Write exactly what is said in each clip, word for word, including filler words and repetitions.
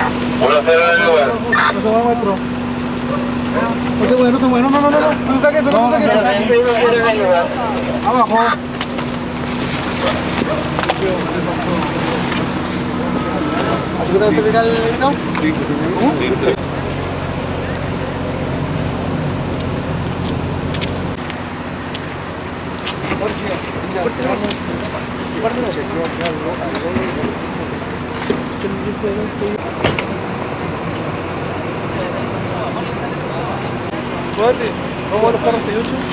Bueno, cero en el lugar. No se mueve, maestro. No se mueve, no se mueve, no, no, no, no, no, no se saque eso, no se saque eso. cero en el lugar. Abajo. ¿Así que te vas a sacar el editado? ¿Cómo? Suerte, vamos a los carros seis ocho.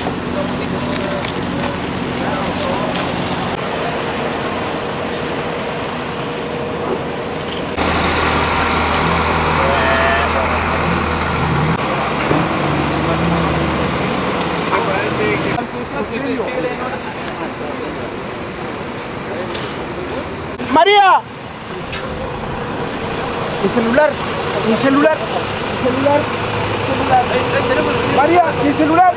María, mi celular, mi celular, mi celular, mi celular. María, mi celular.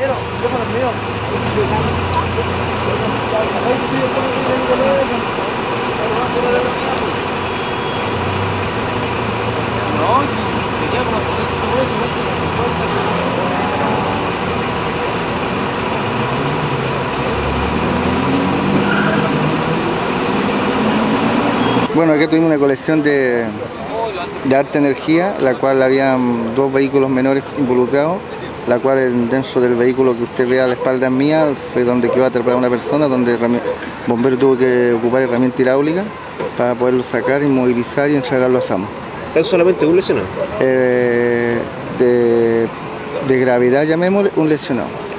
Bueno, aquí tuvimos una colección de, de alta energía, la cual habían dos vehículos menores involucrados, la cual dentro del vehículo que usted ve a la espalda mía fue donde quedó atrapada una persona, donde el bombero tuvo que ocupar herramienta hidráulica para poderlo sacar, inmovilizar y entregarlo a SAMU. ¿Están solamente un lesionado? Eh, de, de gravedad, llamémosle, un lesionado.